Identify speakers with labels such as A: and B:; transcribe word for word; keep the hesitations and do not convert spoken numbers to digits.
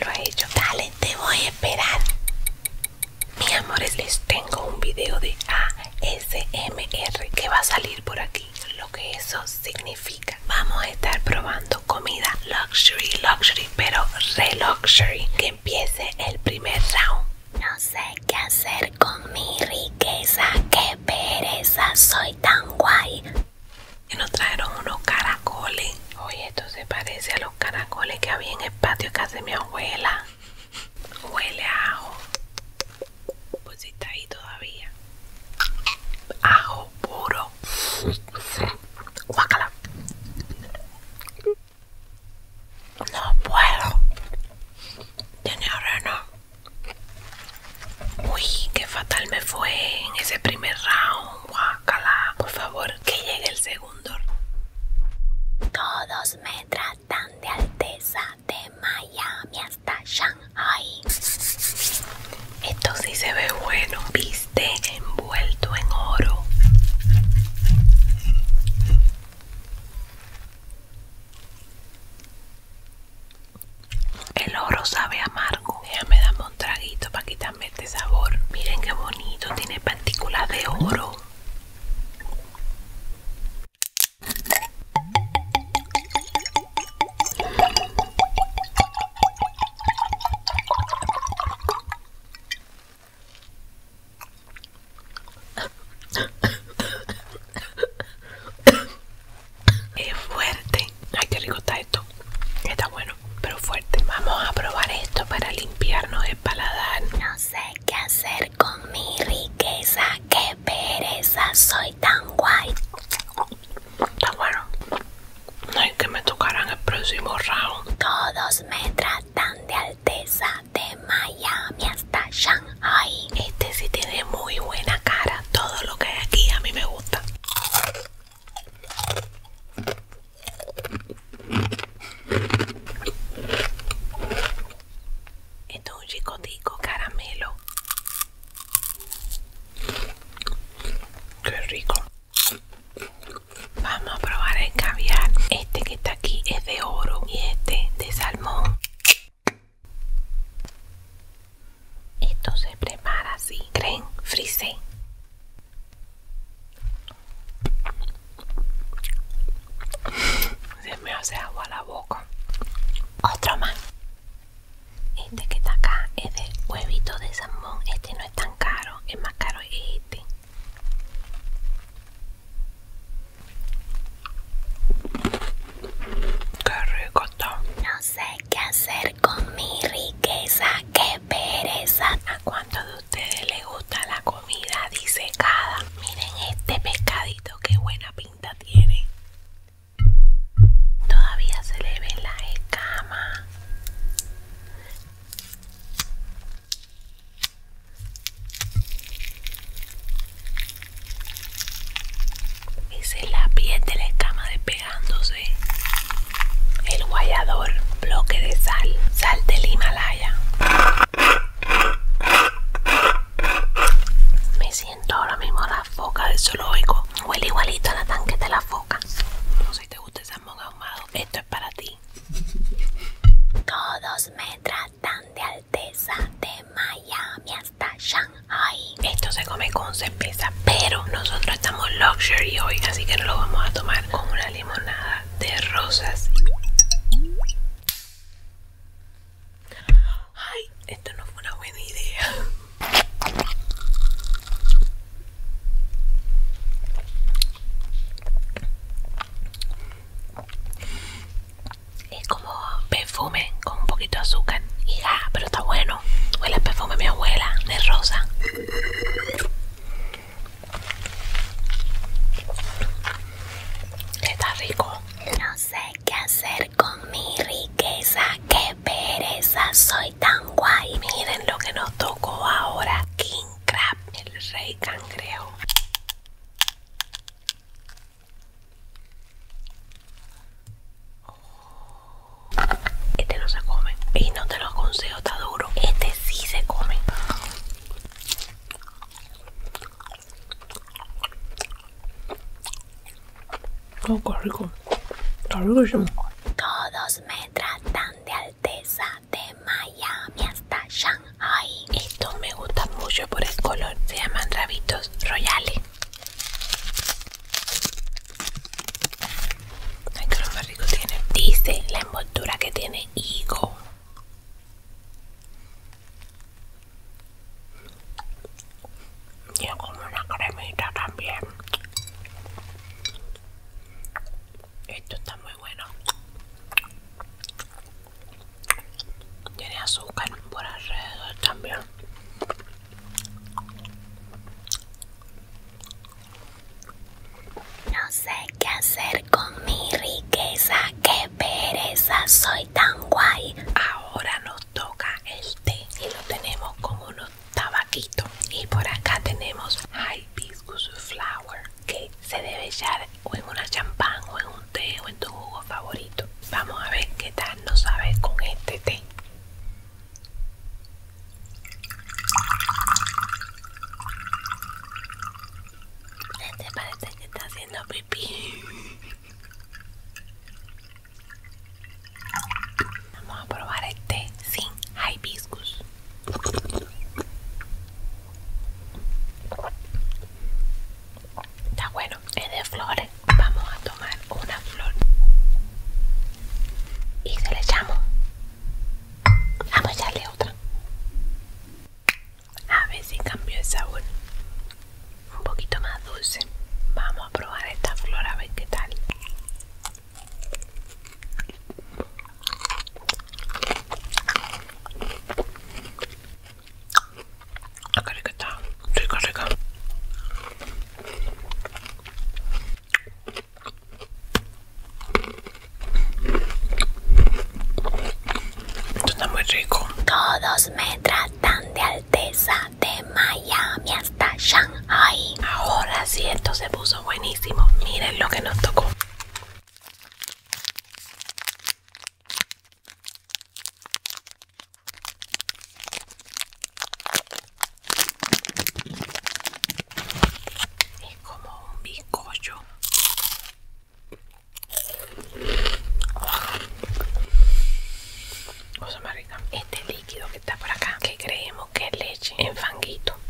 A: lo ha hecho. Dale, te voy a esperar. Mis amores, les tengo un video de A S M R que va a salir por aquí. Lo que eso significa, vamos a estar probando comida luxury, luxury, pero re luxury. Que empiece el primer round. No sé qué hacer con mi riqueza, qué pereza, soy tan guay. Y nos trajeron unos caracoles. Oye, esto se parece a los caracoles que había en el patio de casa de mi abuela. Huele a ajo. Pues si está ahí todavía. Ajo puro. Guácala. No puedo. Tiene arena. Uy, qué fatal me fue en ese primer round. Guácala. Por favor, que llegue el segundo. Todos me tratan de alteza, de Miami hasta Shanghai. Esto sí se ve bueno. Viste envuelto en oro. El oro sabe amargo. Déjame darme un traguito para quitarme este sabor. Miren qué bonito, tiene partículas de oro. Es fuerte. Ay, qué rico está esto. Está bueno, pero fuerte. Vamos a probar esto para limpiarnos el paladar. No sé qué hacer con mi riqueza, qué pereza, soy tan guay. Está bueno. No hay que me tocaran el próximo round. Todos me tratan de alteza, de Miami hasta Shanghai. Este sí tiene muy buena cara. Todo lo que hay aquí a mí me gusta. Esto es un chicotico caramelo. Qué rico. Vamos a probar el caviar. Este que está aquí es de oro y este de salmón. Esto se prepara así. Creme frisé. Se me hace agua la boca. Otro más. Este que está acá es de huevito de salmón. Este no es tan caro. El más caro es este. Qué rico está. No sé qué hacer con mi riqueza, qué pereza. ¿A cuántos de ustedes les gusta la comida disecada? Miren este pescadito, qué buena pinta tiene. Todavía se le ven las escamas. Esa es la piel de la escama despegándose. El guayador, bloque de sal, sal del Himalaya. Me siento ahora mismo la foca del zoológico. Huele igualito a la tanqueta de la foca. No sé si te gusta el salmón ahumado. Esto es para ti. Todos me tratan de alteza, de Miami hasta Shanghai. Esto se come con cerveza, pero nosotros estamos luxury hoy, así que no lo vamos a tomar con una limonada de rosas. Ay, esto no fue una buena idea. Es como perfume con un poquito de azúcar y ja, pero está bueno. Huele el perfume de mi abuela, de rosa. Está rico. No sé qué hacer con mi riqueza, qué pereza, soy tan guay. Miren lo que nos tocó ahora, King Crab, el rey cangrejo. Este no se come y no te lo aconsejo, está duro. Este sí se come. Oh, qué rico. Está riquísimo. Todos me tratan de alteza, de Miami rico.
B: Todos me tratan de Alteza, de Miami hasta Shanghai.
A: Ahora sí, esto se puso buenísimo. Miren lo que nos tocó. Es como un bizcocho. Cosa más rica. Este líquido que está por acá, que creemos que es leche en fanguito.